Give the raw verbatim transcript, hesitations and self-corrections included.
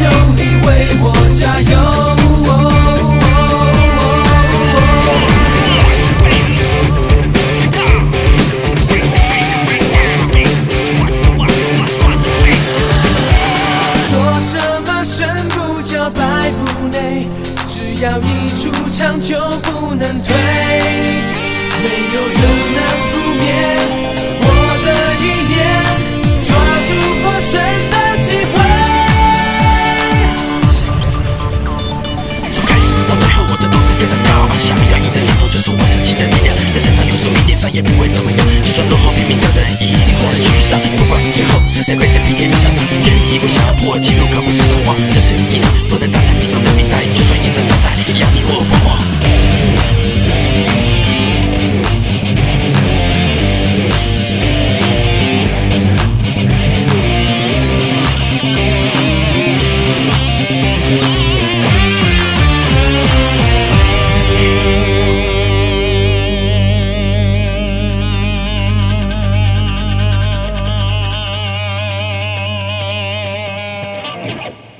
有你为我加油。说什么胜不骄败不馁，只要一出场就不能退，没有人能扑灭我的意念，抓住获胜的机会。 从开始到最后，我的斗志非常高，想要赢的念头就是我神奇的力量，在身上有手一点伤也不会怎么样，就算落后拼命的人一定会沮丧，不管最后是谁被谁逼给你下场，全力以赴想要破纪录可不是说谎，这是一场不能打胜比赛的比赛，就算赢在招赛也要你我疯狂。 Thank you.